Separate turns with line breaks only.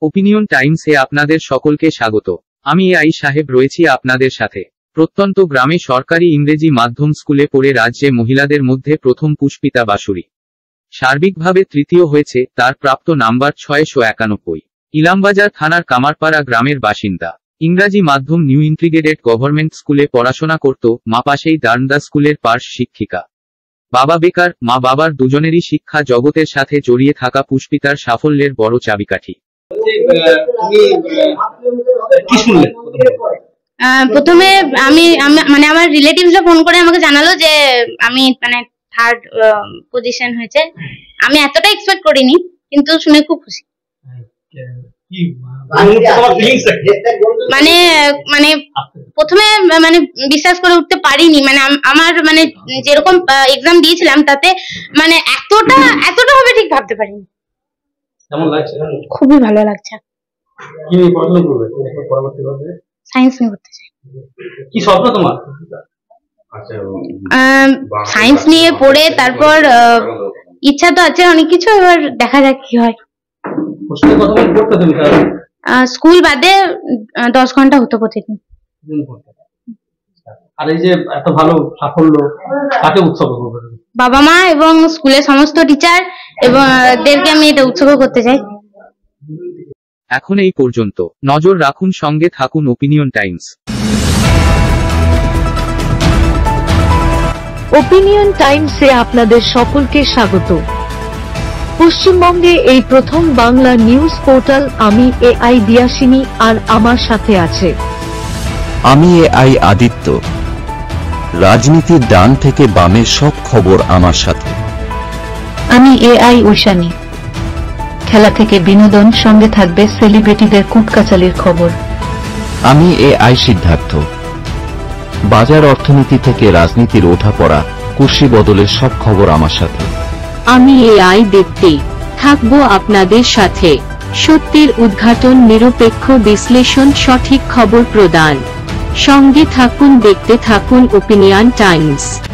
Opinion টাইমসে আপনাদের সকলকে স্বাগত। আমি এআই সাহেব রয়েছি আপনাদের সাথে। প্রত্যন্ত গ্রামে সরকারি ইংরেজি মাধ্যম স্কুলে পড়ে রাজ্যে মহিলাদের মধ্যে প্রথম পুষ্পিতা বাসুরি সার্বিকভাবে তৃতীয় হয়েছে। তার প্রাপ্ত নাম্বার 691। ইলামবাজার থানার কামারপাড়া গ্রামের বাসিন্দা। ইংরাজি মাধ্যম নিউ ইন্টিগ্রেটেড গভর্নমেন্ট স্কুলে পড়াশোনা করত। মা পাশেই দারন্দা স্কুলের পার্শ্ব শিক্ষিকা। বাবা বেকার। মা বাবার দুজনেরই শিক্ষা জগতের সাথে জড়িয়ে থাকা পুষ্পিতার সাফল্যের বড় চাবিকাঠি।
প্রথমে আমি মানে আমার রিলেটিভসরা ফোন করে আমাকে জানালো যে আমি মানে থার্ড পজিশন হয়েছে। আমি এতটা এক্সপেক্ট করিনি, কিন্তু শুনে খুব খুশি। মানে মানে প্রথমে মানে বিশ্বাস করে উঠতে পারিনি। মানে আমার মানে যেরকম এক্সাম দিয়েছিলাম তাতে মানে এতটা হবে ঠিক ভাবতে পারিনি। কেমন লাগছে? খুবই ভালো লাগছে।
কি নিয়ে পড়াশোনা করবে পরবর্তীকালে?
সায়েন্স নিয়ে পড়তে চাই।
কি স্বপ্ন তোমার?
সায়েন্স নিয়ে পড়ে তারপর ইচ্ছা তো আছে অনেক কিছু, এবার দেখা যাক কি হয়। স্কুল বাদে 10 ঘন্টা হতো প্রতিদিন।
আর এই যে এত ভালো সাফল্য, কাকে উৎসর্গ করবে?
বাবা মা এবং স্কুলের সমস্ত টিচার এবং দেরকে আমি এটা উৎসর্গ করতে চাই।
এখন এই পর্যন্ত। নজর রাখুন, সঙ্গে থাকুন ওপিনিয়ন টাইমস।
ওপিনিয়ন টাইমসে আপনাদের সকলকে স্বাগত। পশ্চিমবঙ্গে এই প্রথম বাংলা নিউজ পোর্টাল। আমি এআই দিয়াসিনী, আর আমার সাথে আছে
আমি এআই আদিত্য। রাজনীতির ডান থেকে বামের সব খবর আমার সাথে।
আমি এআই ঐশানী। খেলা থেকে বিনোদন, সঙ্গে থাকবে সেলিব্রিটিদের কুটকাচালির খবর।
আমি এআই সিদ্ধার্থ। বাজার অর্থনীতি থেকে রাজনীতির ওঠাপড়া, কুর্সি বদলের সব খবর আমার সাথে।
আমি এআই দীপ্তি, থাকবো আপনাদের সাথে। সত্যের উদ্ঘাটন, নিরপেক্ষ বিশ্লেষণ, সঠিক খবর প্রদান। সঙ্গে থাকুন, দেখতে থাকুন ওপিনিয়ন টাইমস।